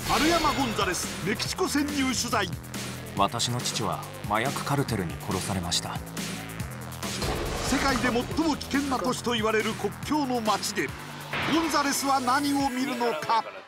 丸山ゴンザレスメキシコ潜入取材。 私の父は麻薬カルテルに殺されました。 世界で最も危険な都市と言われる国境の街でゴンザレスは何を見るのか。